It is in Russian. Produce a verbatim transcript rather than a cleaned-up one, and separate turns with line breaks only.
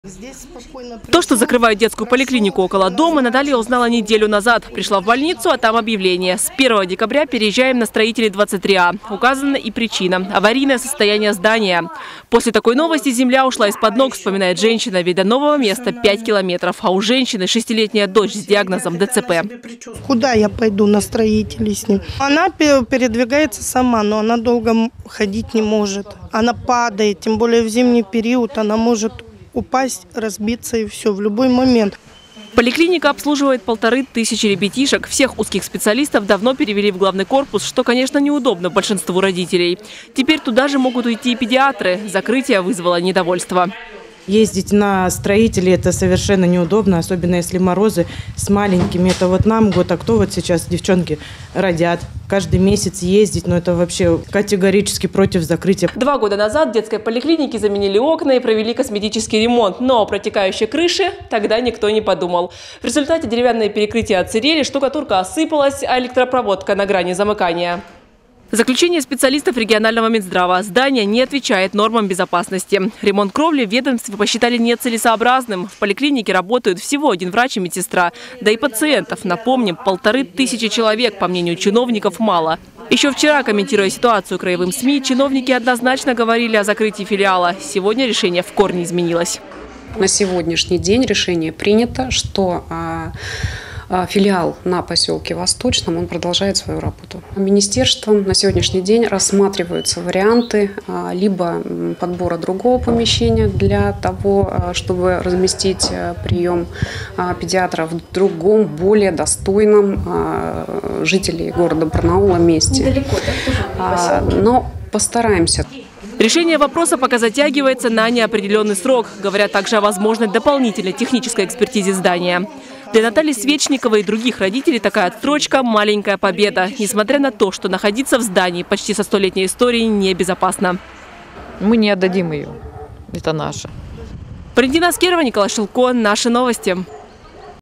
Здесь спокойно...
То, что закрывают детскую поликлинику около дома, Наталья узнала неделю назад. Пришла в больницу, а там объявление. С первого декабря переезжаем на строителей двадцать три А. Указана и причина – аварийное состояние здания. После такой новости земля ушла из-под ног, вспоминает женщина. Ведь до нового места пять километров. А у женщины шестилетняя дочь с диагнозом Д Ц П.
Куда я пойду на строителей с ним? Она передвигается сама, но она долго ходить не может. Она падает, тем более в зимний период она может упасть, разбиться и все в любой момент.
Поликлиника обслуживает полторы тысячи ребятишек. Всех узких специалистов давно перевели в главный корпус, что, конечно, неудобно большинству родителей. Теперь туда же могут уйти и педиатры. Закрытие вызвало недовольство.
Ездить на строителей – это совершенно неудобно, особенно если морозы с маленькими. Это вот нам год, а кто вот сейчас девчонки родят? Каждый месяц ездить, но это вообще категорически против закрытия.
Два года назад в детской поликлинике заменили окна и провели косметический ремонт. Но о протекающей крыше тогда никто не подумал. В результате деревянные перекрытия отсырели, штукатурка осыпалась, а электропроводка на грани замыкания. Заключение специалистов регионального Минздрава. Здание не отвечает нормам безопасности. Ремонт кровли в ведомстве посчитали нецелесообразным. В поликлинике работают всего один врач и медсестра. Да и пациентов, напомним, полторы тысячи человек, по мнению чиновников, мало. Еще вчера, комментируя ситуацию краевым СМИ, чиновники однозначно говорили о закрытии филиала. Сегодня решение в корне изменилось.
На сегодняшний день решение принято, что филиал на поселке Восточном, он продолжает свою работу. Министерством на сегодняшний день рассматриваются варианты либо подбора другого помещения для того, чтобы разместить прием педиатра в другом, более достойном жителей города Барнаула месте. Недалеко, да? Но постараемся.
Решение вопроса пока затягивается на неопределенный срок. Говорят также о возможной дополнительной технической экспертизе здания. Для Натальи Свечниковой и других родителей такая отсрочка – маленькая победа. Несмотря на то, что находиться в здании почти со столетней историей небезопасно.
Мы не отдадим ее. Это наше.
Валентина Аскерова, Николай Шилко. Наши новости.